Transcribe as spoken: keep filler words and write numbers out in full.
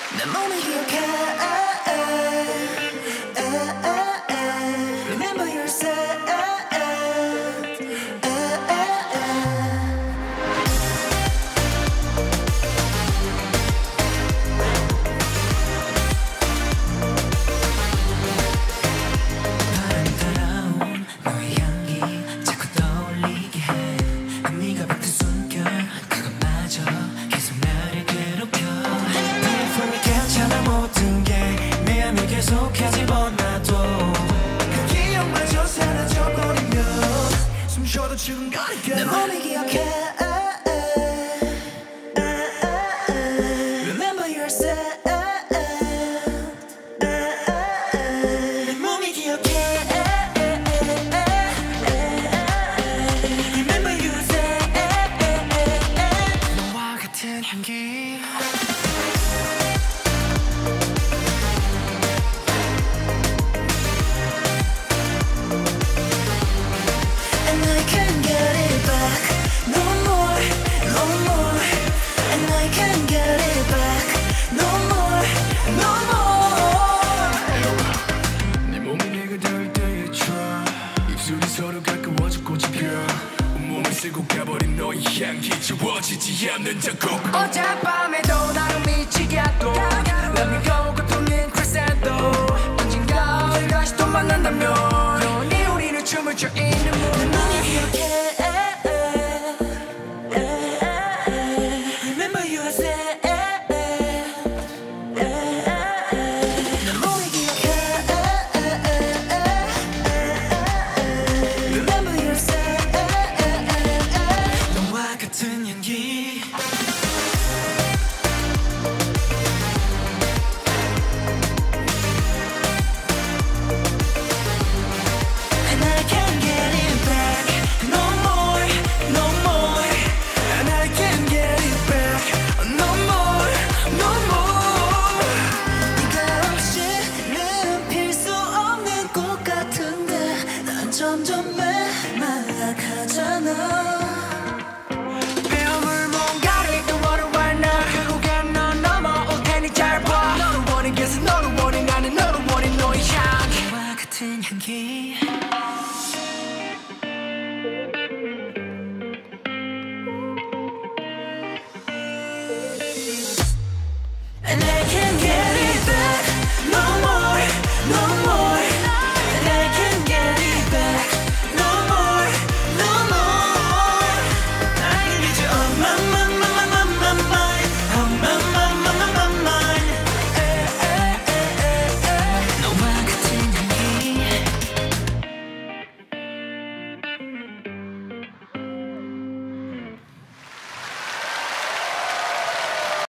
내 몸이 기억해. Remember yourself. 바람이 따라온 너의 향기 자꾸 떠올리게 해. 네가 뱉은 숨결 그것마저 계속 나를 괴롭혀. 분명히 괜찮아 모든 게 내 안에 계속해 집어넣어도 그 기억마저 사라져버리면 숨 쉬어도 지금거리게 내 몸이 기억해. Remember yourself. 내 몸이 기억해. Remember yourself. 너와 같은 향기. And I can't get it back no more, no more. And I can't get it back no more, no more. 네 몸이 내가 닿을 때의 try 입술이 서로 가까워져 꽃이 펴 온몸을 쓰고 가버린 너의 향기 지워지지 않는 자국. 어젯밤에도 나를 미치게 했고 Let me go 고통인 crescendo 언젠가 다시 또 만난다면 영원히 우리는 춤을 춰 있는